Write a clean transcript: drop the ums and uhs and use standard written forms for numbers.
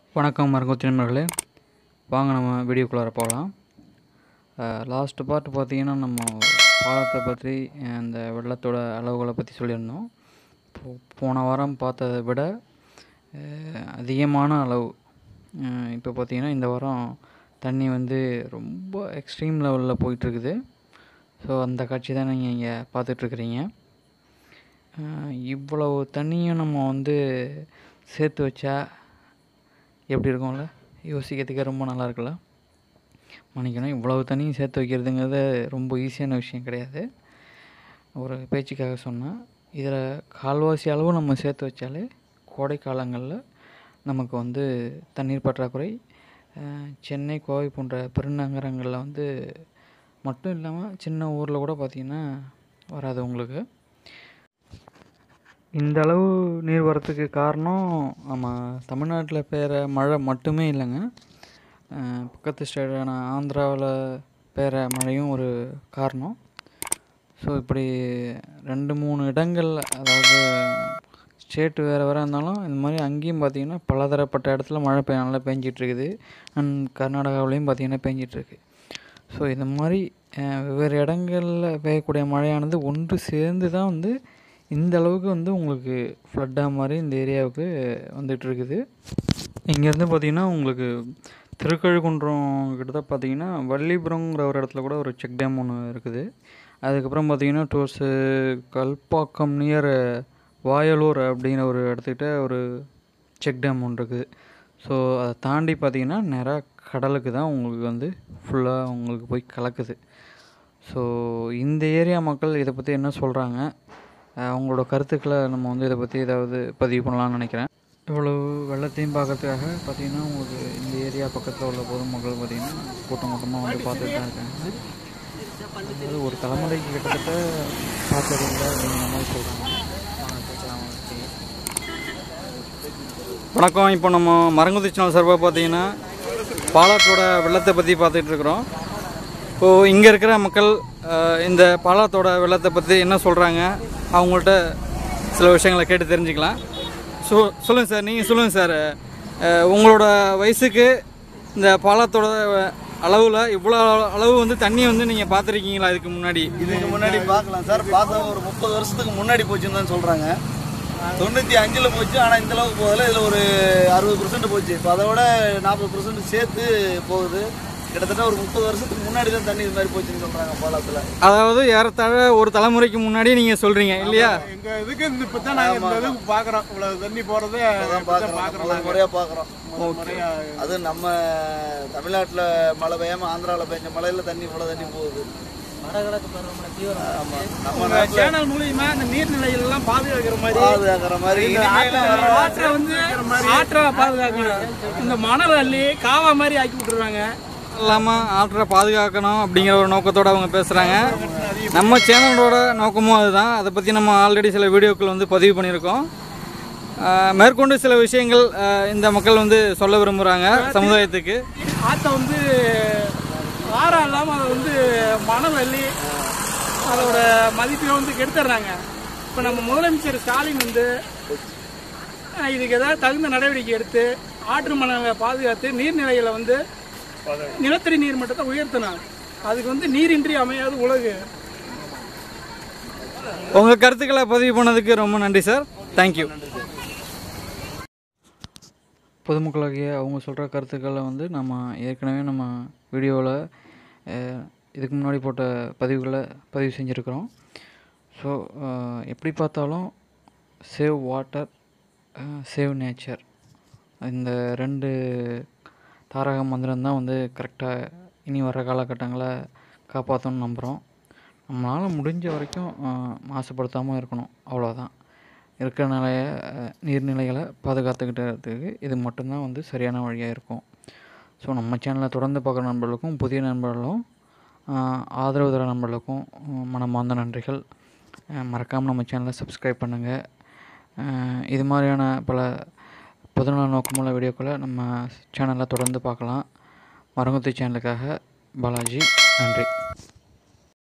வணக்கம் மரங்கொத்தி நண்பர்களே, வாங்க நம்ம வீடியோக்குள்ளார போகலாம். லாஸ்ட்டு பார்ட் பார்த்திங்கன்னா நம்ம பாலத்தை பற்றி அந்த வெள்ளத்தோட அளவுகளை பற்றி சொல்லியிருந்தோம். போன வாரம் பார்த்ததை விட அதிகமான அளவு இப்போ பார்த்திங்கன்னா இந்த வாரம் தண்ணி வந்து ரொம்ப எக்ஸ்ட்ரீம் லெவலில் போயிட்டுருக்குது. ஸோ அந்த காட்சி தான் நீங்கள் இங்கே பார்த்துட்ருக்குறீங்க. இவ்வளவு தண்ணியும் நம்ம வந்து சேர்த்து வச்சா எப்படி இருக்கும்ல, யோசிக்கிறதுக்கே ரொம்ப நல்லா இருக்குல்ல. மன்னிக்கணும், இவ்வளவு தண்ணியும் சேர்த்து வைக்கிறதுங்கிறது ரொம்ப ஈஸியான விஷயம் கிடையாது. ஒரு பேச்சுக்காக சொன்னால், இதில் கால்வாசி அளவு நம்ம சேர்த்து வச்சாலே கோடை காலங்களில் நமக்கு வந்து தண்ணீர் பற்றாக்குறை சென்னை, கோவை போன்ற பெருநகரங்களில் வந்து மட்டும் இல்லாமல் சின்ன ஊரில் கூட பார்த்திங்கன்னா வராது உங்களுக்கு. இந்த அளவு நீர் வரத்துக்கு காரணம் நம்ம தமிழ்நாட்டில் பெய்கிற மழை மட்டுமே இல்லைங்க. பக்கத்து ஸ்டேட்டான ஆந்திராவில் பெய்கிற மழையும் ஒரு காரணம். ஸோ இப்படி 2-3 இடங்களில், அதாவது ஸ்டேட்டு வேறு வேறு இருந்தாலும் இந்த மாதிரி அங்கேயும் பார்த்திங்கன்னா பலதரப்பட்ட இடத்துல மழை நல்லா பெஞ்சிட்ருக்குது. அண்ட் கர்நாடகாவிலையும் பார்த்திங்கன்னா பெஞ்சிட்ருக்கு. ஸோ இந்த மாதிரி வெவ்வேறு இடங்களில் பெய்யக்கூடிய மழையானது ஒன்று சேர்ந்து தான் வந்து இந்த அளவுக்கு வந்து உங்களுக்கு ஃப்ளட்டாக மாதிரி இந்த ஏரியாவுக்கு வந்துட்டுருக்குது. இங்கேருந்து பார்த்திங்கன்னா உங்களுக்கு திருக்கழுக்குன்றம் கிட்ட பார்த்திங்கன்னா வள்ளிபுரங்கிற ஒரு இடத்துல கூட ஒரு செக் டேம் ஒன்று இருக்குது. அதுக்கப்புறம் பார்த்திங்கன்னா டூர்ஸு கல்பாக்கம் நியர் வாயலூர் அப்படிங்கிற ஒரு இடத்துக்கிட்ட ஒரு செக் டேம் ஒன்று இருக்குது. ஸோ அதை தாண்டி பார்த்திங்கன்னா நேராக கடலுக்கு தான் உங்களுக்கு வந்து ஃபுல்லாக உங்களுக்கு போய் கலக்குது. ஸோ இந்த ஏரியா மக்கள் இதை பற்றி என்ன சொல்கிறாங்க, அவங்களோட கருத்துக்களை நம்ம வந்து இதை பற்றி ஏதாவது பதிவு பண்ணலான்னு நினைக்கிறேன். இவ்வளோ வெள்ளத்தையும் பார்க்கறதுக்காக பார்த்திங்கன்னா உங்களுக்கு இந்த ஏரியா பக்கத்தில் உள்ள பொதுமக்கள் பார்த்திங்கன்னா கூட்டமாக வந்து பார்த்துட்டு தான் இருக்காங்க. அதாவது ஒரு தலைமுறைக்கு கிட்டத்தட்ட பார்த்ததில்லை அப்படிங்கிற மாதிரி சொல்கிறாங்க. வணக்கம். இப்போ நம்ம மரங்கொத்தி சேனல் சார்பாக பார்த்திங்கன்னா பாலாற்றோட வெள்ளத்தை பற்றி பார்த்துட்ருக்குறோம். இப்போது இங்கே இருக்கிற மக்கள் இந்த பாலாத்தோட வெள்ளத்தை பற்றி என்ன சொல்கிறாங்க, அவங்கள்ட்ட சில விஷயங்களை கேட்டு தெரிஞ்சுக்கலாம். சொல்லுங்கள் சார், நீங்கள் சொல்லுங்கள் சார், உங்களோட வயசுக்கு இந்த பாலாத்தோட அளவில் இவ்வளோ அளவு வந்து தண்ணி வந்து நீங்கள் பார்த்துருக்கீங்களா? இதுக்கு முன்னாடி பார்க்கலாம் சார். பார்த்தா ஒரு 30 வருஷத்துக்கு முன்னாடி போச்சுன்னு தான் சொல்கிறாங்க. 95ல் போச்சு. ஆனால் இந்த அளவுக்கு போதில் இதில் ஒரு 60% போச்சு. இப்போ அதை விட 40% சேர்த்து போகுது. கிட்டத்தட்ட ஒரு 30 வருஷத்துக்கு முன்னாடி தான் தண்ணி இது மாதிரி போச்சுன்னு சொல்கிறாங்க பாலத்தில். அதாவது ஏறத்தாழ ஒரு தலைமுறைக்கு முன்னாடி நீங்கள் சொல்கிறீங்க இல்லையா? எங்கள் இதுக்கு இப்போ தான் நாங்கள் இந்த இதுக்கு பார்க்குறோம். இவ்வளோ தண்ணி போகிறதே பார்க்குறோம், முறையாக பார்க்குறோம். அது நம்ம தமிழ்நாட்டில் மழை பெய்யாமல் ஆந்திராவில் பெஞ்ச மழையில் தண்ணி இவ்வளோ தண்ணி போகுது. நம்ம சேனல் மூலியமா இந்த நீர்நிலைகள்லாம் பாதுகாக்கிற மாதிரி ஆற்றை வந்து ஆற்றை பாதுகாக்கணும். இந்த மணல் அள்ளி காவா மாதிரி ஆக்கி விட்டுருவாங்க. இல்லாமல் ஆற்றை பாதுகாக்கணும் அப்படிங்கிற ஒரு நோக்கத்தோடு அவங்க பேசுகிறாங்க. நம்ம சேனலோட நோக்கமும் அதுதான். அதை பற்றி நம்ம ஆல்ரெடி சில வீடியோக்கள் வந்து பதிவு பண்ணியிருக்கோம். மேற்கொண்டு சில விஷயங்கள் இந்த மக்கள் வந்து சொல்ல விரும்புகிறாங்க சமுதாயத்துக்கு. ஆற்றை வந்து ஆறாக இல்லாமல் அதை வந்து மணல் அள்ளி அதோட மதிப்பை வந்து கெடுத்துடுறாங்க. இப்போ நம்ம முதலமைச்சர் ஸ்டாலின் வந்து இதுக்கு ஏதாவது தகுந்த நடவடிக்கை எடுத்து ஆற்று மணலை பாதுகாத்து நீர்நிலைகளை வந்து நிலத்தடி நீர் மட்டத்தை உயர்த்தினாங்க. அதுக்கு வந்து நீரின்றி அமையாது உலகு. உங்கள் கருத்துக்களை பதிவு பண்ணதுக்கு ரொம்ப நன்றி சார். தேங்க்யூ. பொதுமக்களாகிய அவங்க சொல்கிற கருத்துக்களை வந்து நம்ம ஏற்கனவே நம்ம வீடியோவில் இதுக்கு முன்னாடி போட்ட பதிவுகளை பதிவு செஞ்சுருக்கிறோம். ஸோ எப்படி பார்த்தாலும் சேவ் வாட்டர், சேவ் நேச்சர், இந்த 2 தாரக மந்திரம் தான் வந்து கரெக்டாக இனி வர காலகட்டங்களை காப்பாற்றணும்னு நம்புகிறோம். நம்மளால் முடிஞ்ச வரைக்கும் மாசுபடுத்தாமல் இருக்கணும், அவ்வளோதான். இருக்கிற நீர்நிலைகளை பாதுகாத்துக்கிட்டதுக்கு இது மட்டும்தான் வந்து சரியான வழியாக இருக்கும். ஸோ நம்ம சேனலை தொடர்ந்து பார்க்குற நண்பர்களுக்கும் புதிய நண்பர்களும் ஆதரவு தர நண்பர்களுக்கும் மனமார்ந்த நன்றிகள். மறக்காமல் நம்ம சேனலை சப்ஸ்கிரைப் பண்ணுங்கள். இது மாதிரியான பல பொதுநல நோக்கமுள்ள வீடியோக்களை நம்ம சேனலில் தொடர்ந்து பார்க்கலாம். மரங்கொத்தி சேனலுக்காக பாலாஜி, நன்றி.